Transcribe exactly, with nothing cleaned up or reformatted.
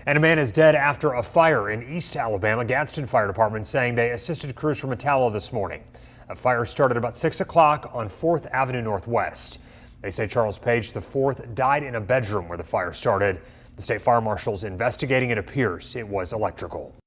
And a man is dead after a fire in East Alabama. Gadsden Fire Department saying they assisted crews from Attalla this morning. A fire started about six o'clock on fourth Avenue Northwest. They say Charles Page the fourth died in a bedroom where the fire started. The state fire marshal's investigating. It appears it was electrical.